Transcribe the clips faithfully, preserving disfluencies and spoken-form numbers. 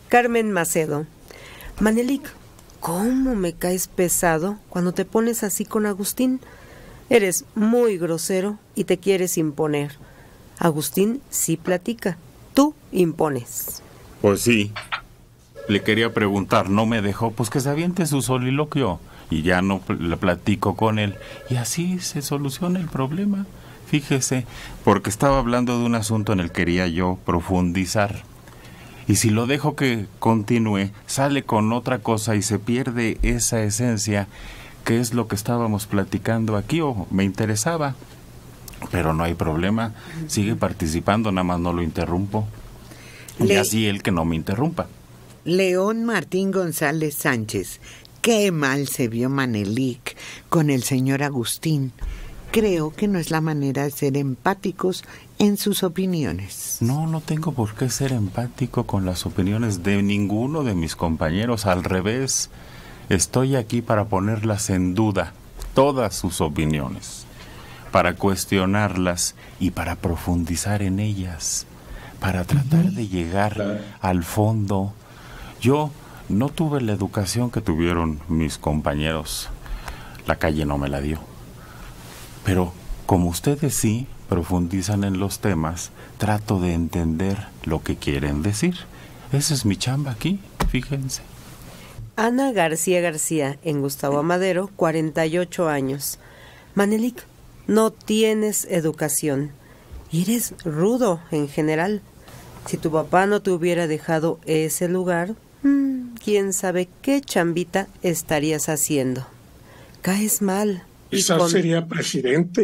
Carmen Macedo. Manelik, ¿cómo me caes pesado cuando te pones así con Agustín? Eres muy grosero y te quieres imponer. Agustín sí platica, tú impones. Pues sí. Le quería preguntar, no me dejó, pues que se aviente su soliloquio. Y ya no le platico con él. Y así se soluciona el problema. Fíjese, porque estaba hablando de un asunto en el que quería yo profundizar. Y si lo dejo que continúe, sale con otra cosa y se pierde esa esencia, que es lo que estábamos platicando aquí, o me interesaba. Pero no hay problema, sigue participando, nada más no lo interrumpo. Le... Y así él que no me interrumpa. León Martín González Sánchez. Qué mal se vio Manelik con el señor Agustín. Creo que no es la manera de ser empáticos en sus opiniones. No, no tengo por qué ser empático con las opiniones de ninguno de mis compañeros. Al revés, estoy aquí para ponerlas en duda, todas sus opiniones, para cuestionarlas y para profundizar en ellas, para tratar de llegar al fondo. Yo no tuve la educación que tuvieron mis compañeros. La calle no me la dio. Pero como ustedes sí profundizan en los temas, trato de entender lo que quieren decir. Esa es mi chamba aquí, fíjense. Ana García García, en Gustavo Amadero, cuarenta y ocho años. Manelik, no tienes educación y eres rudo en general. Si tu papá no te hubiera dejado ese lugar, mmm, quién sabe qué chambita estarías haciendo. Caes mal. Quizás con... sería presidente.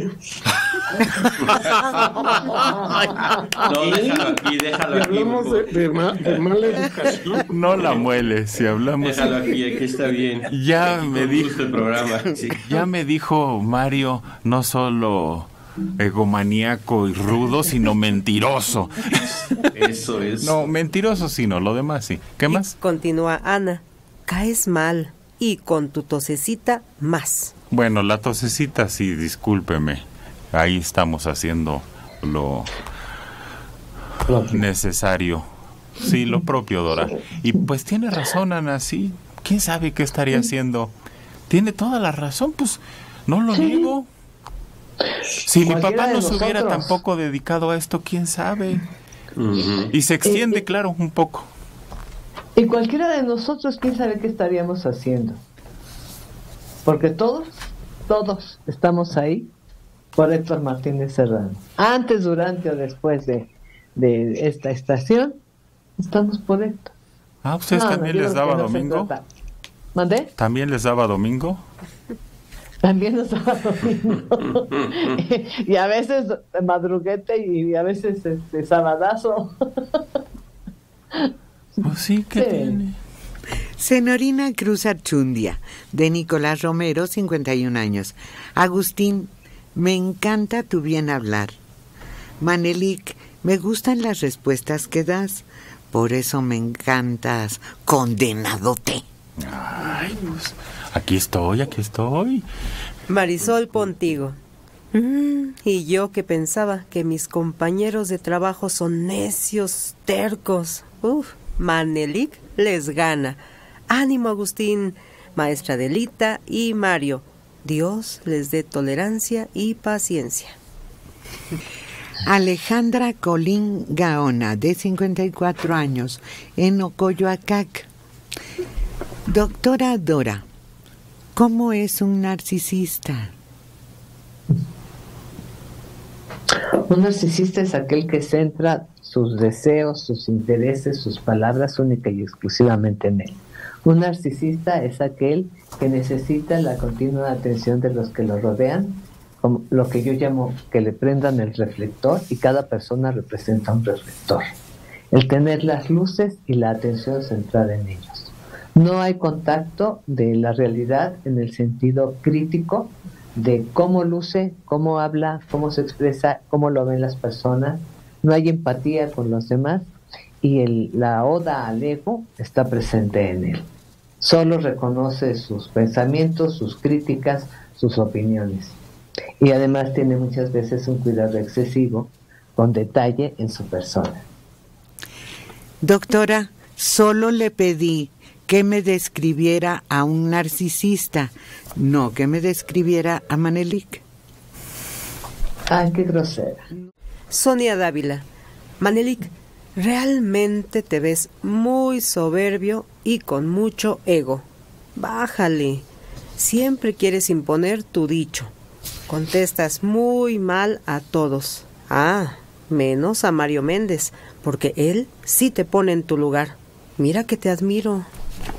No, déjalo aquí, déjalo aquí. Si hablamos de, de, ma, de mala educación. No la mueles, si hablamos... Déjalo aquí, aquí está bien. Ya aquí me dijo... el programa. Sí. Ya me dijo Mario, no solo egomaníaco y rudo, sino mentiroso. Eso es. No, mentiroso sí, no, lo demás sí. ¿Qué más? Y continúa Ana, caes mal y con tu tosecita más. Bueno, la tosecita sí, discúlpeme. Ahí estamos haciendo lo propio. Necesario. Sí, lo propio, Dora. Y pues tiene razón, Ana, sí. ¿Quién sabe qué estaría haciendo? Tiene toda la razón, pues no lo niego. Si mi papá no se hubiera tampoco dedicado a esto, ¿quién sabe? Uh-huh. Y se extiende, eh, eh, claro, un poco. Y cualquiera de nosotros, ¿quién sabe qué estaríamos haciendo? Porque todos, todos estamos ahí por Héctor Martínez Serrano. Antes, durante o después de, de esta estación, estamos por Héctor. Ah, ¿ustedes no, también no, les daba no domingo? ¿Mandé? ¿También les daba domingo? También nos daba domingo. Y a veces madruguete y a veces este, sabadazo. Pues sí, ¿qué sí. tiene? Senorina Cruz Archundia, de Nicolás Romero, cincuenta y un años. Agustín, me encanta tu bien hablar. Manelik, me gustan las respuestas que das, por eso me encantas, condenadote. Ay, pues, aquí estoy, aquí estoy. Marisol Pontigo. Mm, y yo que pensaba que mis compañeros de trabajo son necios, tercos. Uf, Manelik les gana. Ánimo, Agustín, maestra Delita y Mario. Dios les dé tolerancia y paciencia. Alejandra Colín Gaona, de cincuenta y cuatro años, en Ocoyoacac. Doctora Dora, ¿cómo es un narcisista? Un narcisista es aquel que centra sus deseos, sus intereses, sus palabras única y exclusivamente en él. Un narcisista es aquel que necesita la continua atención de los que lo rodean, como lo que yo llamo que le prendan el reflector, y cada persona representa un reflector. El tener las luces y la atención centrada en ellos. No hay contacto de la realidad en el sentido crítico de cómo luce, cómo habla, cómo se expresa, cómo lo ven las personas. No hay empatía con los demás y el, la oda al ego está presente en él. Solo reconoce sus pensamientos, sus críticas, sus opiniones. Y además tiene muchas veces un cuidado excesivo con detalle en su persona. Doctora, Solo le pedí que me describiera a un narcisista, no que me describiera a Manelik. Ay, qué grosera. Sonia Dávila. Manelik, realmente te ves muy soberbio y con mucho ego. Bájale. Siempre quieres imponer tu dicho. Contestas muy mal a todos. Ah, menos a Mario Méndez, porque él sí te pone en tu lugar. Mira que te admiro.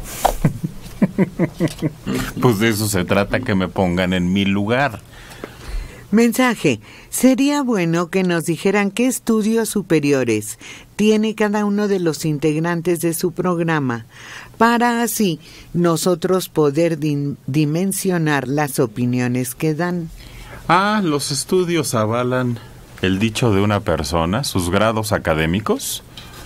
Pues de eso se trata, que me pongan en mi lugar. Mensaje. Sería bueno que nos dijeran qué estudios superiores tiene cada uno de los integrantes de su programa, para así nosotros poder dim- dimensionar las opiniones que dan. Ah, los estudios avalan el dicho de una persona, sus grados académicos.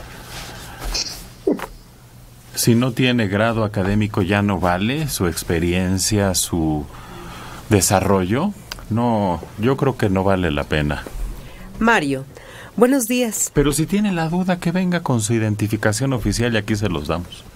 Si no tiene grado académico ya no vale su experiencia, su desarrollo. No, yo creo que no vale la pena. Mario, buenos días. Pero si tiene la duda, que venga con su identificación oficial y aquí se los damos.